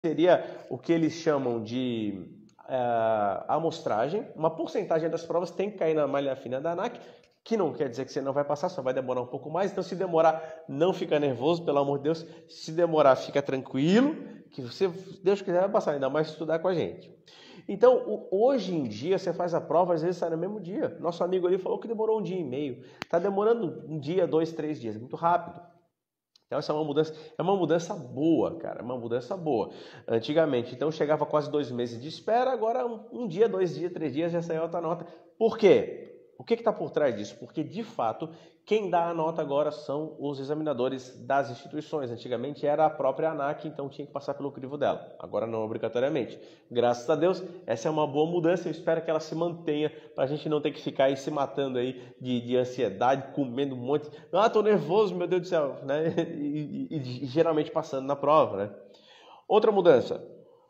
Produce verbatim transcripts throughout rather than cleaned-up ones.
seria o que eles chamam de uh, amostragem. Uma porcentagem das provas tem que cair na malha fina da ANAC, que não quer dizer que você não vai passar, só vai demorar um pouco mais. Então, se demorar, não fica nervoso, pelo amor de Deus. Se demorar, fica tranquilo, que você, Deus quiser, vai passar, ainda mais estudar com a gente. Então, hoje em dia, você faz a prova, às vezes sai no mesmo dia. Nosso amigo ali falou que demorou um dia e meio. Está demorando um dia, dois, três dias, muito rápido. Então, essa é uma mudança, é uma mudança boa, cara, é uma mudança boa. Antigamente, então, chegava quase dois meses de espera, agora um, um dia, dois dias, três dias, já saiu outra nota. Por quê? O que está por trás disso? Porque, de fato, quem dá a nota agora são os examinadores das instituições. Antigamente era a própria ANAC, então tinha que passar pelo crivo dela. Agora não obrigatoriamente. Graças a Deus, essa é uma boa mudança. Eu espero que ela se mantenha para a gente não ter que ficar aí se matando aí de, de ansiedade, comendo um monte. Ah, tô nervoso, meu Deus do céu. Né? E, e, e geralmente passando na prova. Né? Outra mudança.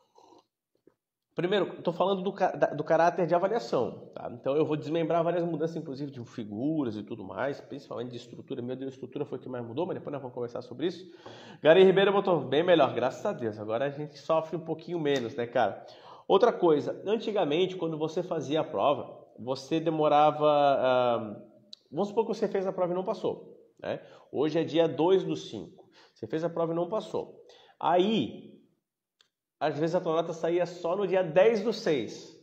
Primeiro, estou falando do, do caráter de avaliação, tá? Então eu vou desmembrar várias mudanças, inclusive de figuras e tudo mais, principalmente de estrutura. Meu Deus, a estrutura foi o que mais mudou, mas depois nós vamos conversar sobre isso. Gary Ribeiro botou bem melhor, graças a Deus. Agora a gente sofre um pouquinho menos, né, cara? Outra coisa, antigamente, quando você fazia a prova, você demorava... Ah, vamos supor que você fez a prova e não passou, né? Hoje é dia dois do cinco. Você fez a prova e não passou. Aí... Às vezes a tua nota saía só no dia dez do seis.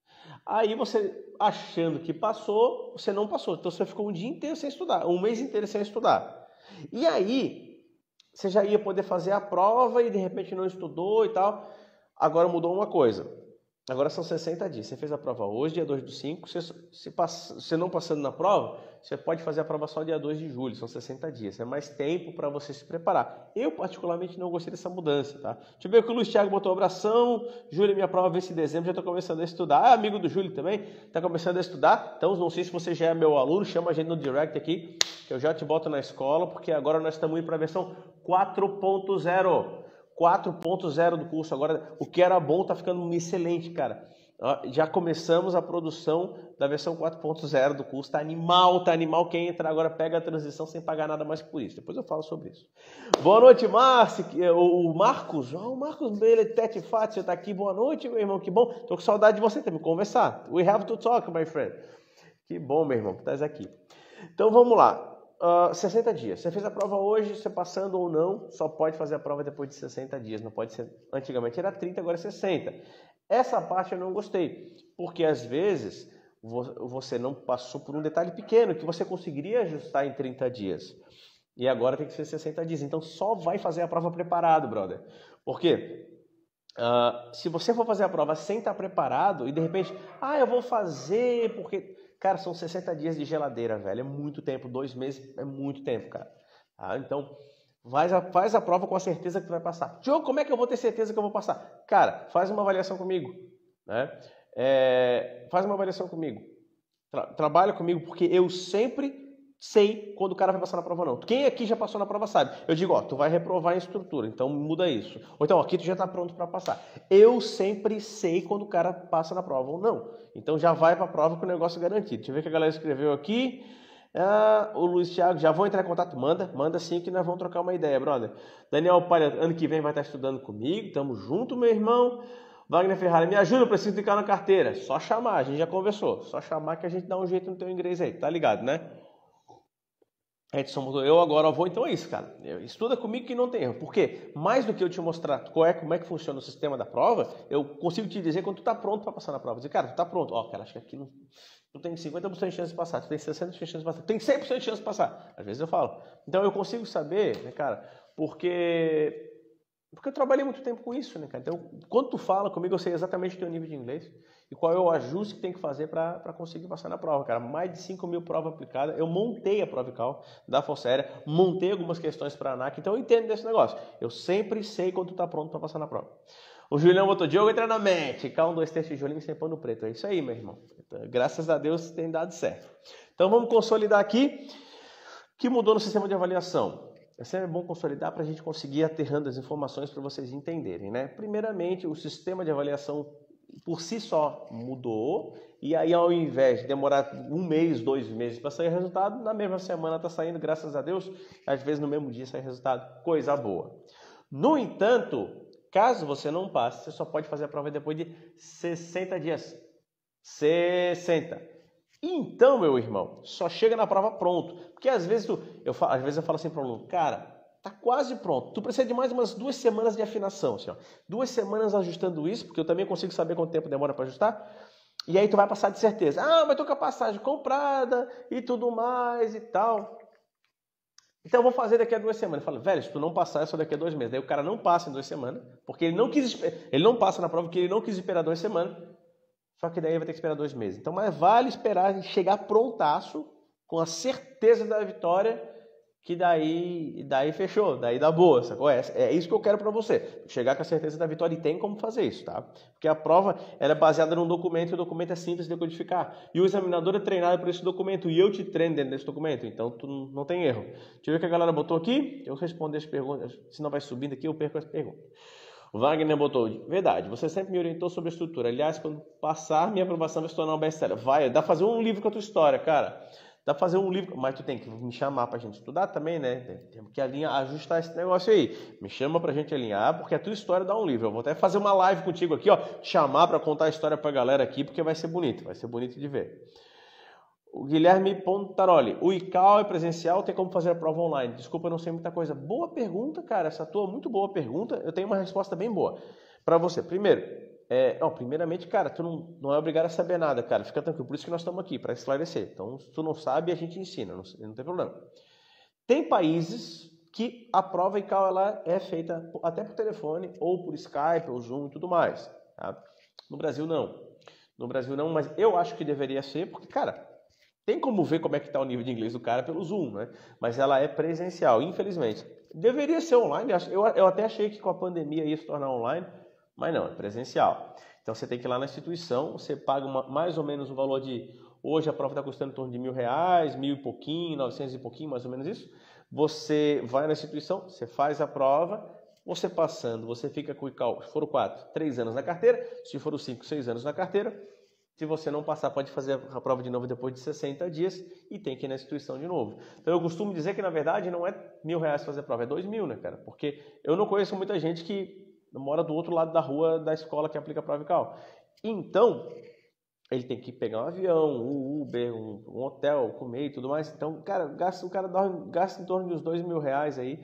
Aí você, achando que passou, você não passou. Então você ficou um dia inteiro sem estudar, um mês inteiro sem estudar. E aí, você já ia poder fazer a prova e de repente não estudou e tal. Agora mudou uma coisa. Agora são sessenta dias. Você fez a prova hoje, dia dois do cinco. Você, se pass... você não passando na prova, você pode fazer a prova só dia dois de julho. São sessenta dias. É mais tempo para você se preparar. Eu, particularmente, não gostei dessa mudança, tá? Deixa eu ver que o Luiz Thiago botou abração. Júlio, minha prova vem esse dezembro. Já estou começando a estudar. Ah, amigo do Júlio também. Está começando a estudar. Então, não sei se você já é meu aluno. Chama a gente no direct aqui, que eu já te boto na escola, porque agora nós estamos indo para a versão quatro ponto zero. quatro ponto zero do curso. Agora, o que era bom está ficando excelente, cara. Já começamos a produção da versão quatro ponto zero do curso. Tá animal, tá animal. Quem entrar agora pega a transição sem pagar nada mais por isso. Depois eu falo sobre isso. Boa noite, Márcio. O Marcos. Oh, o Marcos Beletete Fátio tá aqui. Boa noite, meu irmão. Que bom. Tô com saudade de você. Temos que conversar. We have to talk, my friend. Que bom, meu irmão, que estás aqui. Então, vamos lá. Uh, sessenta dias. Você fez a prova hoje, você passando ou não, só pode fazer a prova depois de sessenta dias. Não pode ser. Antigamente era trinta, agora é sessenta. Essa parte eu não gostei, porque às vezes você não passou por um detalhe pequeno que você conseguiria ajustar em trinta dias. E agora tem que ser sessenta dias. Então só vai fazer a prova preparado, brother. Por quê? Uh, se você for fazer a prova sem estar preparado e de repente, ah, eu vou fazer porque... Cara, são sessenta dias de geladeira, velho. É muito tempo. Dois meses é muito tempo, cara. Tá? Então, faz a, faz a prova com a certeza que tu vai passar. Diogo, como é que eu vou ter certeza que eu vou passar? Cara, faz uma avaliação comigo. Né? É, faz uma avaliação comigo. Tra, trabalha comigo, porque eu sempre sei quando o cara vai passar na prova ou não. Quem aqui já passou na prova sabe. Eu digo, ó, tu vai reprovar em estrutura, então muda isso. Ou então, ó, aqui tu já tá pronto para passar. Eu sempre sei quando o cara passa na prova ou não. Então já vai para a prova com o negócio garantido. Deixa eu ver o que a galera escreveu aqui. Ah, o Luiz Thiago, já vou entrar em contato? Manda, manda sim que nós vamos trocar uma ideia, brother. Daniel Palha, ano que vem vai estar estudando comigo. Tamo junto, meu irmão. Wagner Ferrari, me ajuda, eu preciso clicar na carteira. Só chamar, a gente já conversou. Só chamar que a gente dá um jeito no teu inglês aí, tá ligado, né? Edson mudou, eu agora vou, então é isso, cara. Estuda comigo que não tem erro. Por quê? Mais do que eu te mostrar qual é, como é que funciona o sistema da prova, eu consigo te dizer quando tu tá pronto para passar na prova. Dizer, cara, tu tá pronto. Ó, cara, acho que aqui não, tu tem cinquenta por cento de chance de passar, tu tem sessenta por cento de chance de passar, tu tem cem por cento de chance de passar. Às vezes eu falo. Então eu consigo saber, né, cara, porque... Porque eu trabalhei muito tempo com isso, né, cara? Então, quando tu fala comigo, eu sei exatamente o teu nível de inglês e qual é o ajuste que tem que fazer para conseguir passar na prova, cara. Mais de cinco mil provas aplicadas. Eu montei a Provical da Força Aérea, montei algumas questões para a ANAC, então eu entendo desse negócio. Eu sempre sei quando tu tá pronto para passar na prova. O Julião botou, Diogo, entra na mente. Cá um, dois, três, tijolinho sem pano preto. É isso aí, meu irmão. Então, graças a Deus tem dado certo. Então, vamos consolidar aqui o que mudou no sistema de avaliação. É sempre bom consolidar para a gente conseguir aterrando as informações para vocês entenderem, né? Primeiramente, o sistema de avaliação por si só mudou e aí ao invés de demorar um mês, dois meses para sair resultado, na mesma semana está saindo, graças a Deus, às vezes no mesmo dia sai resultado, coisa boa. No entanto, Caso você não passe, você só pode fazer a prova depois de sessenta dias. sessenta. Então, meu irmão, só chega na prova pronto. Porque às vezes, tu, eu, falo, às vezes eu falo assim para o aluno, cara, tá quase pronto. Tu precisa de mais umas duas semanas de afinação. Assim, ó. Duas semanas ajustando isso, porque eu também consigo saber quanto tempo demora para ajustar. E aí tu vai passar de certeza. Ah, mas tô com a passagem comprada e tudo mais e tal. Então eu vou fazer daqui a duas semanas. Eu falo, velho, se tu não passar, é só daqui a dois meses. Daí o cara não passa em duas semanas, porque ele não quis, ele não passa na prova porque ele não quis esperar duas semanas. Só que daí vai ter que esperar dois meses. Então, mas vale esperar chegar prontaço, com a certeza da vitória, que daí, daí fechou, daí dá boa, sacou? É, é isso que eu quero para você. Chegar com a certeza da vitória e tem como fazer isso, tá? Porque a prova ela é baseada num documento e o documento é simples de decodificar. E o examinador é treinado por esse documento e eu te treino dentro desse documento, então tu não tem erro. Deixa eu ver o que a galera botou aqui. Eu respondo as perguntas, se não vai subindo aqui, eu perco as perguntas. O Wagner botou, verdade, você sempre me orientou sobre a estrutura. Aliás, quando passar, minha aprovação vai se tornar um best-seller. Vai, dá pra fazer um livro com a tua história, cara. Dá pra fazer um livro, mas tu tem que me chamar pra gente estudar também, né? Temos que alinhar, ajustar esse negócio aí. Me chama pra gente alinhar, porque a tua história dá um livro. Eu vou até fazer uma live contigo aqui, ó. Chamar pra contar a história pra galera aqui, porque vai ser bonito, vai ser bonito de ver. O Guilherme Pontaroli, o I C A O é presencial, tem como fazer a prova online? Desculpa, eu não sei muita coisa. Boa pergunta, cara, essa tua muito boa pergunta. Eu tenho uma resposta bem boa para você. Primeiro, é, não, primeiramente, cara, tu não, não é obrigado a saber nada, cara, fica tranquilo. Por isso que nós estamos aqui, para esclarecer. Então, se tu não sabe, a gente ensina, não, não tem problema. Tem países que a prova I C A O ela é feita até por telefone, ou por Skype, ou Zoom e tudo mais. Tá? No Brasil, não. No Brasil, não, mas eu acho que deveria ser, porque, cara, tem como ver como é que está o nível de inglês do cara pelo Zoom, né? Mas ela é presencial, infelizmente. Deveria ser online, eu, eu até achei que com a pandemia ia se tornar online, mas não, é presencial. Então você tem que ir lá na instituição, você paga uma, mais ou menos o valor de... Hoje a prova está custando em torno de mil reais, mil e pouquinho, novecentos e pouquinho, mais ou menos isso. Você vai na instituição, você faz a prova, você passando, você fica com o I C A O, se for o quatro, três anos na carteira, se for o cinco, seis anos na carteira. Se você não passar, pode fazer a prova de novo depois de sessenta dias e tem que ir na instituição de novo. Então eu costumo dizer que na verdade não é mil reais fazer a prova, é dois mil, né, cara? Porque eu não conheço muita gente que mora do outro lado da rua da escola que aplica a prova I C A O. Então, ele tem que pegar um avião, um Uber, um, um hotel, comer e tudo mais. Então, cara, gasta, o cara gasta em torno de uns dois mil reais aí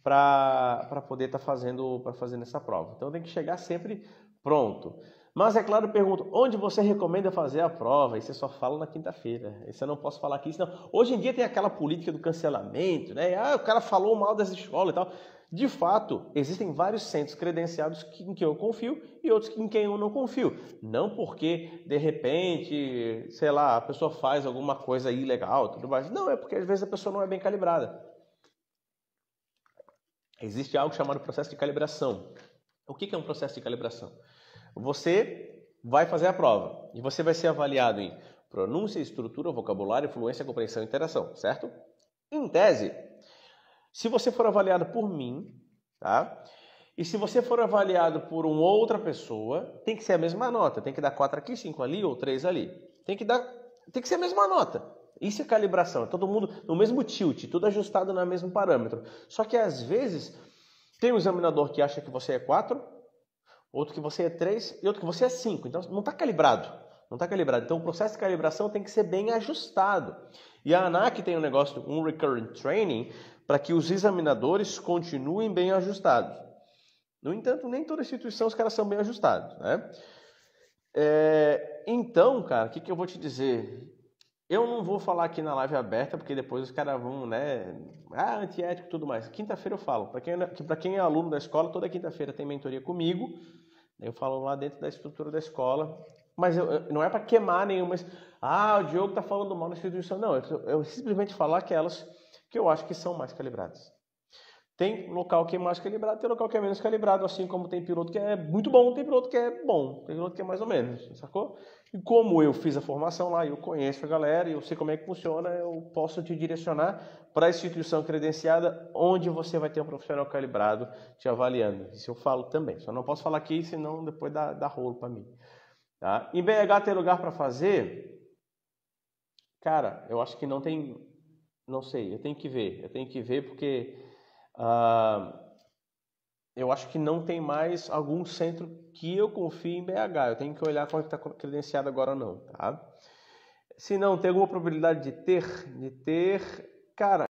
para poder estar tá fazendo, para fazendo essa prova. Então tem que chegar sempre pronto. Mas, é claro, eu pergunto, onde você recomenda fazer a prova? E você só fala na quinta-feira. Isso eu não posso falar aqui, senão... Hoje em dia tem aquela política do cancelamento, né? Ah, o cara falou mal dessa escola e tal. De fato, existem vários centros credenciados em que eu confio e outros em quem eu não confio. Não porque, de repente, sei lá, a pessoa faz alguma coisa ilegal, tudo mais. Não, é porque às vezes a pessoa não é bem calibrada. Existe algo chamado processo de calibração. O que é um processo de calibração? Você vai fazer a prova e você vai ser avaliado em pronúncia, estrutura, vocabulário, fluência, compreensão e interação, certo? Em tese, se você for avaliado por mim, tá? E se você for avaliado por uma outra pessoa, tem que ser a mesma nota. Tem que dar quatro aqui, cinco ali ou três ali. Tem que dar, tem que ser a mesma nota. Isso é calibração. É todo mundo no mesmo tilt, tudo ajustado no mesmo parâmetro. Só que às vezes tem um examinador que acha que você é quatro, outro que você é três e outro que você é cinco. Então, não está calibrado. Não está calibrado. Então, o processo de calibração tem que ser bem ajustado. E a ANAC tem um negócio, um recurrent training, para que os examinadores continuem bem ajustados. No entanto, nem toda instituição os caras são bem ajustados, né? É, então, cara, o que, que eu vou te dizer? Eu não vou falar aqui na live aberta, porque depois os caras vão, né? Ah, antiético e tudo mais. Quinta-feira eu falo. Para quem, para quem é aluno da escola, toda quinta-feira tem mentoria comigo. Eu falo lá dentro da estrutura da escola. Mas eu, eu, não é para queimar nenhuma. Ah, o Diogo está falando mal na instituição. Não, eu, eu simplesmente falar aquelas que eu acho que são mais calibradas. Tem local que é mais calibrado, tem local que é menos calibrado, assim como tem piloto que é muito bom, tem piloto que é bom, tem piloto que é mais ou menos, sacou? E como eu fiz a formação lá, eu conheço a galera, eu sei como é que funciona, eu posso te direcionar para a instituição credenciada, onde você vai ter um profissional calibrado te avaliando. Isso eu falo também, só não posso falar aqui, senão depois dá, dá rolo para mim. Tá? Em B H tem lugar para fazer? Cara, eu acho que não tem, não sei, eu tenho que ver, eu tenho que ver porque... Uh, eu acho que não tem mais algum centro que eu confie em B H. Eu tenho que olhar qual está credenciado agora ou não, tá? Se não, tem alguma probabilidade de ter? De ter, cara,